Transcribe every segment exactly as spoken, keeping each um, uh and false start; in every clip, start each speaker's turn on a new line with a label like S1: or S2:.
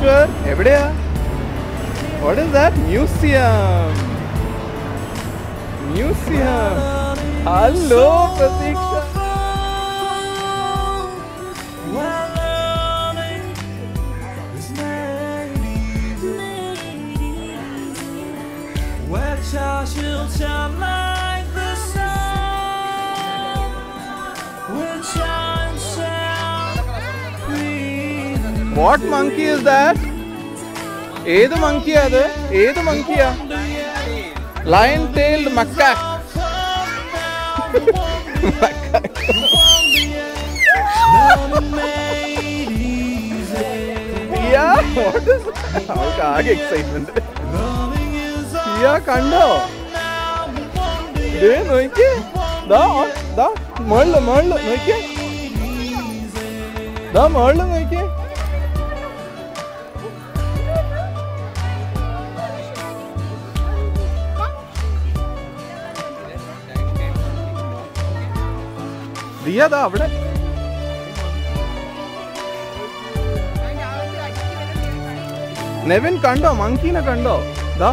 S1: Bhubaneswar, evideya? What is that? Museum. Museum. Hello, Pratiksha.
S2: She'll shine like the sun, which shines shall breathe.
S1: What monkey is that? Edu monkey adu? Edu monkey ya? Lion-tailed macaque. Yeah, what is that? How excitement. Yeah, kando. Dey noike. Da, da, merle, merle, noike. Da, merle, noike. Diya da avade. Nevin kando, monkey na kando. Da.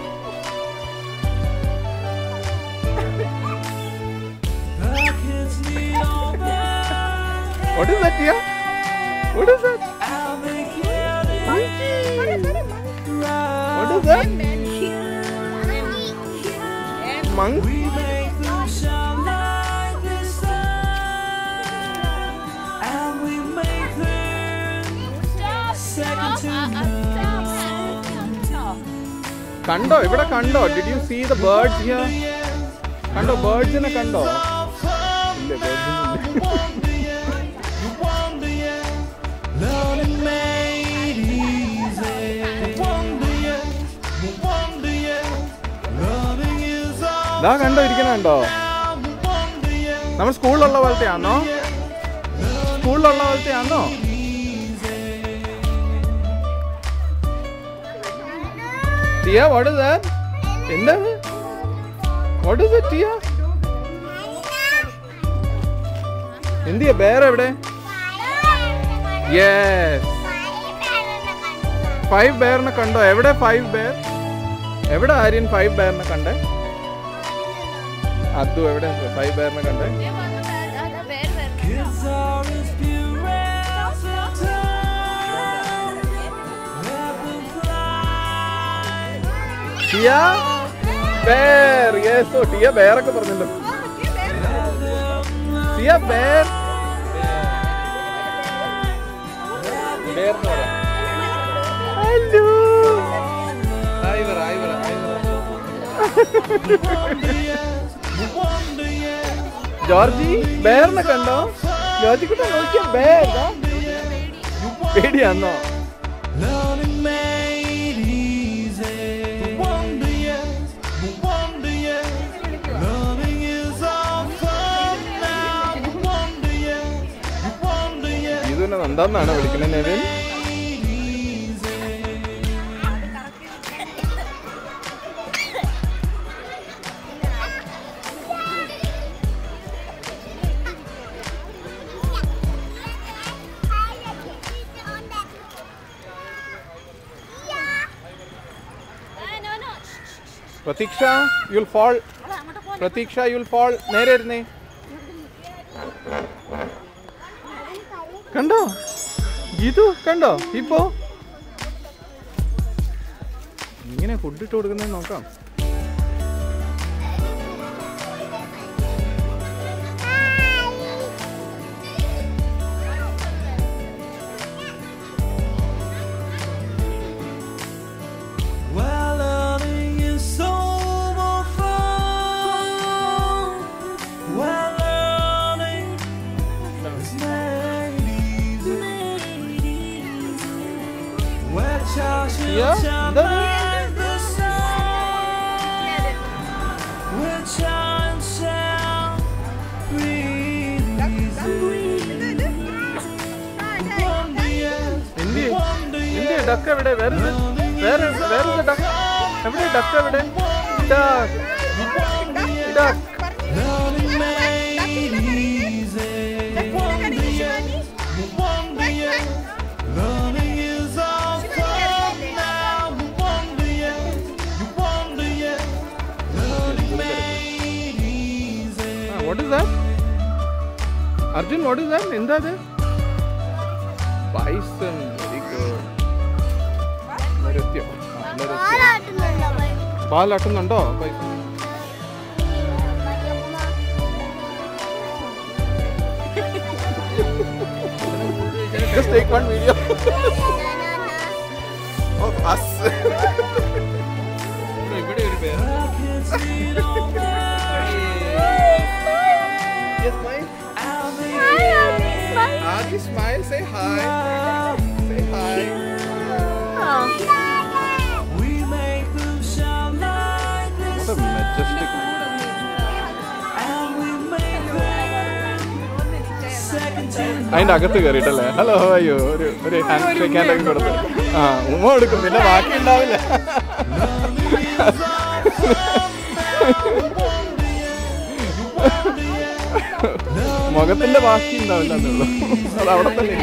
S1: What is that, Tia? What is that? Monkey. What is that? Monkey. Kando, ivada kando. Did you see the birds here? Kando, birds in a kando. Ille, birds in Da kando irikkunnando. Nammal school ulla poleteyano? School ulla poleteyano? Tia, what is that? Enna? What is it, Tia? Endiya bear evide? Yes. Five bear na kando. Evide five bear? Evide Aryan five bear na kande? Adu evide five bear na kande? Tia? Bear. Yes, so Tia bear ഒക്കെ പറഞ്ഞല്ലോ. Tia bear. Bear എന്ന് പറ. Hello. Hi പറ, hi പറ, hi പറ. Georgie bearനെ കണ്ടോ? Georgie കുട്ടാ നോക്കിയ bear ആ? പേടിയാന്നോ? എന്താന്നാണ് വിളിക്കുന്നത് Nevin? Pratiksha, you'll fall. Pratiksha, you'll fall. നേരെ ഇരുന്നേ. കണ്ടോ? ഗീതു കണ്ടോ? ഇപ്പോ ഇങ്ങനെ ഫുഡ് ഇട്ട് കൊടുക്കുന്നത് നോക്കാം. Yeah, the India, India duck every day. Where is it? Where is where is the duck? Every duck every day. Duck, duck. Arjun, what is that? Inda de? Bison. Very good. Narathya. Narathya. Ball attunundo. Bison. Just take one video. Of us. Yes, smile. Adi, smile. Say hi. Say hi. What a majestic. അതിൻ്റെ അകത്ത് കയറിയിട്ടല്ലേ? Hello അയ്യോ ഒരു ഒരു hand shake ഹാൻഡൊക്കെ കൊടുത്ത് ആ ഉമ്മ കൊടുക്കും, പിന്നെ ബാക്കി ഉണ്ടാവില്ല. മുഖത്തിന്റെ ബാക്കി ഉണ്ടാവില്ല എന്നുള്ളൂ, അത് അവിടെ തന്നെ.